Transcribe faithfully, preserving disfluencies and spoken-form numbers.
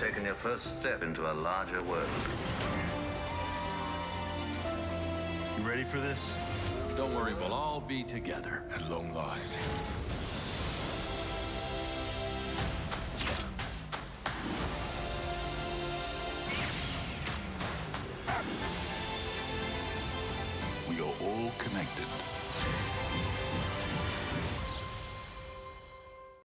taken your first step into a larger world. You ready for this? Don't worry, we'll all be together At long last. We are all connected.